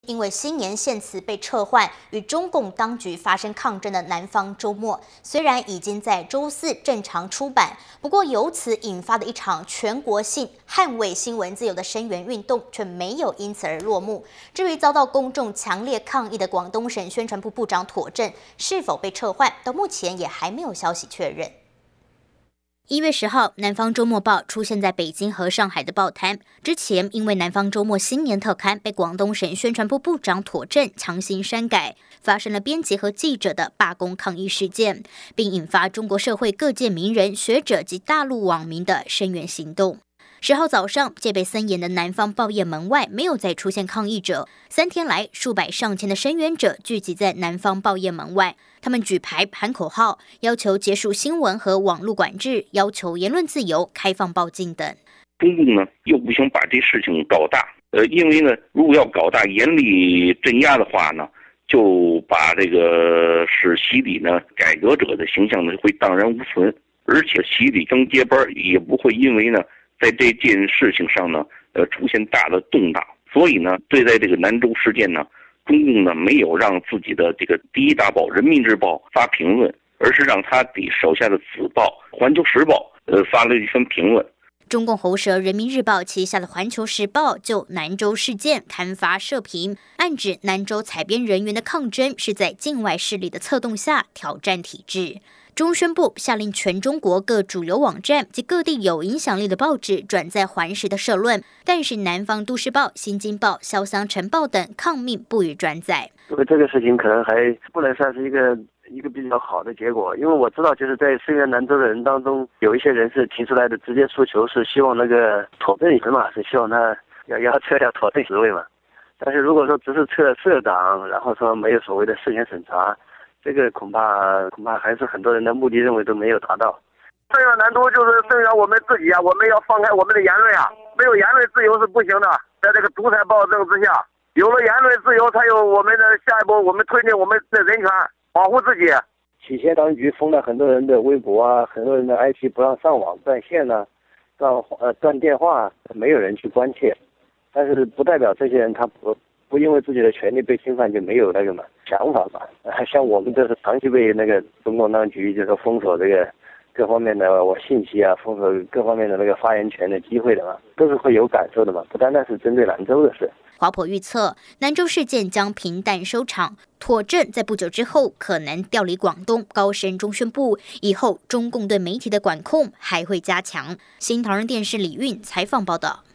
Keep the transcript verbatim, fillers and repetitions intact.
因为新年献词被撤换，与中共当局发生抗争的《南方周末》，虽然已经在周四正常出版，不过由此引发的一场全国性捍卫新闻自由的声援运动，却没有因此而落幕。至于遭到公众强烈抗议的广东省宣传部部长妥正是否被撤换，到目前也还没有消息确认。一月十号，《南方周末报》出现在北京和上海的报摊。之前，因为《南方周末》新年特刊被广东省宣传部部长妥正强行删改，发生了编辑和记者的罢工抗议事件，并引发中国社会各界名人、学者及大陆网民的声援行动。十号早上，戒备森严的南方报业门外没有再出现抗议者。三天来，数百上千的声援者聚集在南方报业门外，他们举牌喊口号，要求结束新闻和网络管制，要求言论自由、开放报禁等。 中共呢又不想把这事情搞大，呃，因为呢，如果要搞大、严厉镇压的话呢，就把这个使习李呢改革者的形象呢会荡然无存，而且习李刚接班也不会因为呢。在这件事情上呢，呃，出现大的动荡，所以呢，对待这个南州事件呢，中共呢没有让自己的这个第一大报《人民日报》发评论，而是让他的手下的子报《环球时报》呃发了一份评论。 中共喉舌《人民日报》旗下的《环球时报》就南州事件刊发社评，暗指南州采编人员的抗争是在境外势力的策动下挑战体制。中宣部下令全中国各主流网站及各地有影响力的报纸转载环时的社论，但是南方都市报、新京报、潇湘晨报等抗命不予转载。 因为这个事情可能还不能算是一个一个比较好的结果，因为我知道就是在声援南州的人当中，有一些人是提出来的直接诉求是希望那个妥正人嘛，是希望他要要撤掉妥正职位嘛。但是如果说只是撤社长，然后说没有所谓的事前审查，这个恐怕恐怕还是很多人的目的认为都没有达到。 声援南都就是声援我们自己啊，我们要放开我们的言论啊，没有言论自由是不行的。在这个独裁暴政之下，有了言论自由，才有我们的下一步，我们推进我们的人权，保护自己。 企械当局封了很多人的微博啊，很多人的 I P 不让上网断线呢、啊，断呃断电话，没有人去关切。但是不代表这些人他不。不因为自己的权利被侵犯就没有那个嘛想法吧？像我们这是长期被那个中共当局就是封锁这个各方面的我信息啊，封锁各方面的那个发言权的机会的嘛，都是会有感受的嘛，不单单是针对兰州的事。 华普预测，南州事件将平淡收场，妥正在不久之后可能调离广东，高升中宣部，以后中共对媒体的管控还会加强。新唐人电视李运采访报道。